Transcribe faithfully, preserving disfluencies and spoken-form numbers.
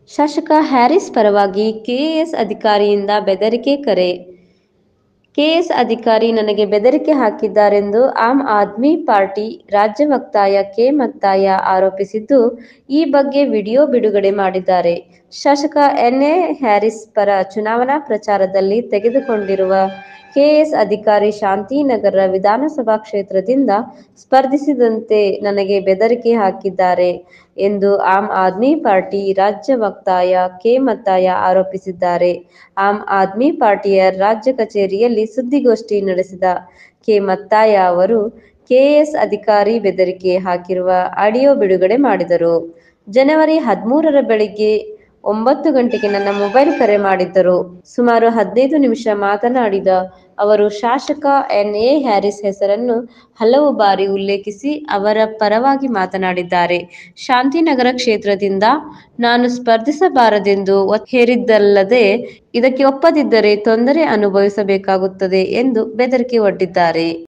ಶಾಸಕ ಹ್ಯಾರಿಸ್ ಪರವಾಗಿ ಕೆಎಎಸ್ ಅಧಿಕಾರಿಯಿಂದ ಬೆದರಿಕೆ ಕರೆ. ಕೆಎಎಸ್ ಅಧಿಕಾರಿ ನನಗೆ ಬೆದರಿಕೆ ಹಾಕಿದ್ದಾರೆಂದು ಆಮ್ ಆದ್ಮಿ ಪಾರ್ಟಿ ರಾಜ್ಯ ವಕ್ತಾರ ಕೆ ಮತ್ತಾಯ ಆರೋಪಿಸಿದ್ದು, ಈ ಬಗ್ಗೆ ವಿಡಿಯೋ ಬಿಡುಗಡೆ ಮಾಡಿದ್ದಾರೆ. ಶಾಸಕ ಎನ್. ಎ. ಹ್ಯಾರಿಸ್ ಪರ ಚುನಾವಣಾ ಪ್ರಚಾರದಲ್ಲಿ ತೆಗೆದುಕೊಂಡಿರುವ ಕೆಎಎಸ್ ಅಧಿಕಾರಿ ಶಾಂತಿನಗರ ವಿಧಾನಸಭಾ ಕ್ಷೇತ್ರದಿಂದ ಸ್ಪರ್ಧಿಸದಂತೆ ನನಗೆ ಬೆದರಿಕೆ ಹಾಕಿದ್ದಾರೆ ಎಂದು ಆಮ್ ಆದ್ಮಿ ಪಾರ್ಟಿ ರಾಜ್ಯ ವಕ್ತಾರ ಕೆ ಮತ್ತಾಯ ಆರೋಪಿಸಿದ್ದಾರೆ. ಆಮ್ ಆದ್ಮಿ ಪಾರ್ಟಿಯ ರಾಜ್ಯ ಕಚೇರಿಯಲ್ಲಿ ಸುದ್ದಿಗೋಷ್ಠಿ ನಡೆಸಿದ ಕೆ ಮತ್ತಾಯ ಅವರು ಕೆಎಎಸ್ ಅಧಿಕಾರಿ ಬೆದರಿಕೆ ಹಾಕಿರುವ ಆಡಿಯೋ ಬಿಡುಗಡೆ ಮಾಡಿದರು. ಜನವರಿ ಹದಿಮೂರರ ಬೆಳಿಗ್ಗೆ ಒಂಬತ್ತು ಗಂಟೆಗೆ ನನ್ನ ಮೊಬೈಲ್ ಕರೆ ಮಾಡಿದ್ದರು. ಸುಮಾರು ಹದಿನೈದು ನಿಮಿಷ ಮಾತನಾಡಿದ ಅವರು, ಶಾಸಕ ಎನ್. ಎ. ಹ್ಯಾರಿಸ್ ಹೆಸರನ್ನು ಹಲವು ಬಾರಿ ಉಲ್ಲೇಖಿಸಿ ಅವರ ಪರವಾಗಿ ಮಾತನಾಡಿದ್ದಾರೆ. ಶಾಂತಿನಗರ ಕ್ಷೇತ್ರದಿಂದ ನಾನು ಸ್ಪರ್ಧಿಸಬಾರದೆಂದು ಒತ್ತಡ ಹೇರಿದ್ದಲ್ಲದೆ, ಇದಕ್ಕೆ ಒಪ್ಪದಿದ್ದರೆ ತೊಂದರೆ ಅನುಭವಿಸಬೇಕಾಗುತ್ತದೆ ಎಂದು ಬೆದರಿಕೆ ಒಡ್ಡಿದ್ದಾರೆ.